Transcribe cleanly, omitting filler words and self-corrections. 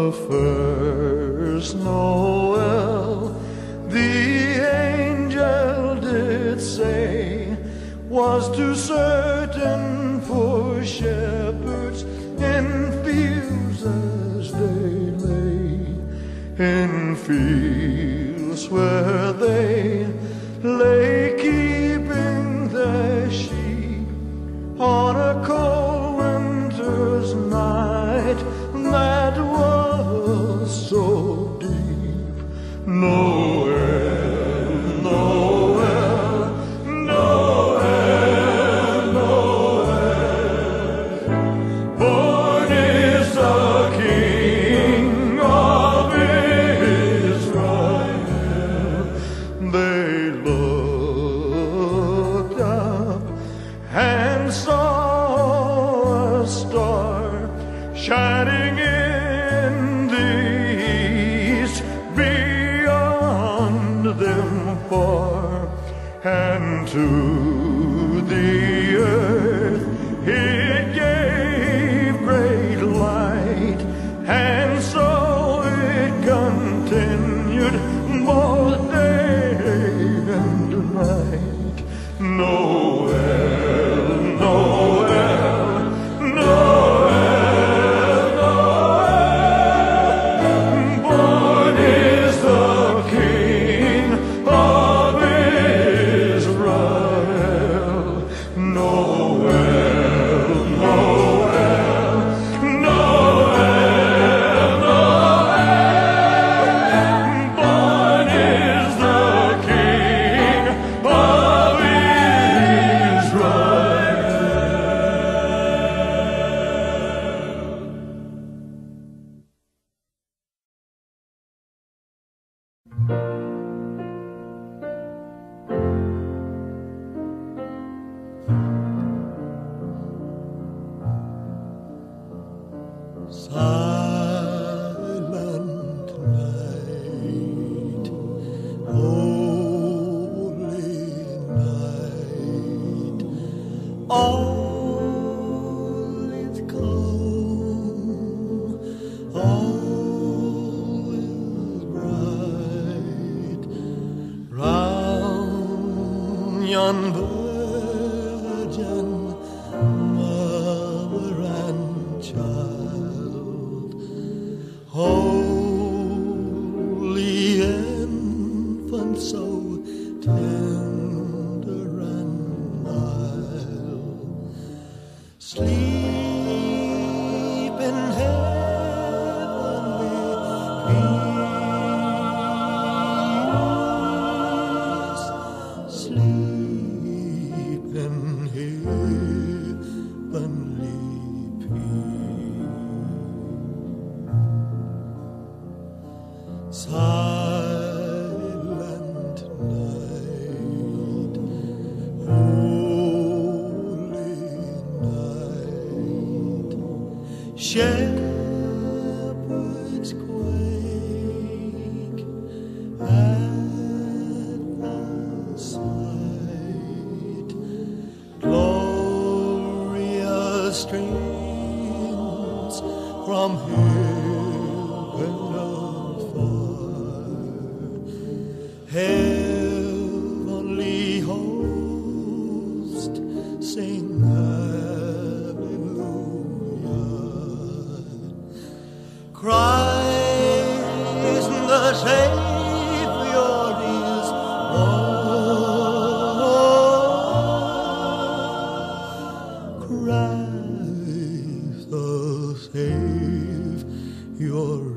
first Noel, the angel did say, was too certain for shepherds in fields as they lay, in fields where they lay keeping their sheep on a cold winter's night that was so deep. Noel, Noel, Noel, Noel, born is the King of Israel. They looked up and saw a star shining in the east, beyond them far, and to the earth it gave great light, and so it continued both day and night. Noel, Noel, Noel, Noel, born is the King of Israel. Noel, Noel, Noel, Noel, born is the King of Israel. Silent night, holy night, all is calm, all is bright, round yon virgin mother and child, holy infant, so tender and mild, sleep in heavenly peace, sleep in heavenly peace. Silent night, holy night, shepherds quake at the sight, glorious streams from heaven afar, heavenly host sing hallelujah. Christ the Savior is born. Christ the Savior